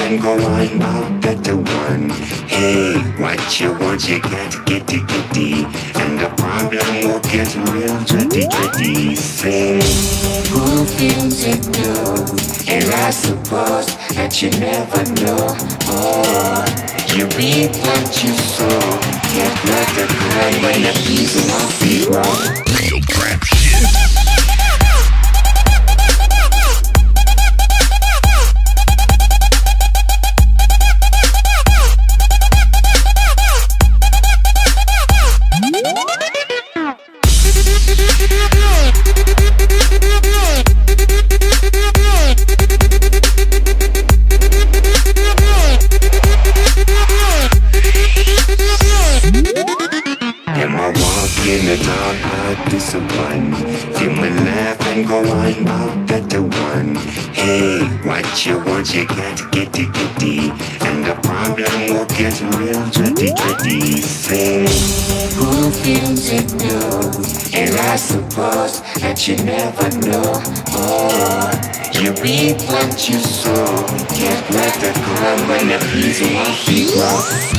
and go on about better one. Hey, what you want, you got getty getty, and the problem will get real dready. Say, who feels it knows, and I suppose that you never know. Oh, you reap what you sow, can't let the ground when the peas won't be wrong. Real trap shit. In the dark, I disappoint. Then we laugh and go on about better one. Hey, what you want, you got getty getty, and the problem will get real dready. Say, who feels it knows, and I suppose that you never know. Oh, you reap what you sow, can't let the ground when the peas won't be grown.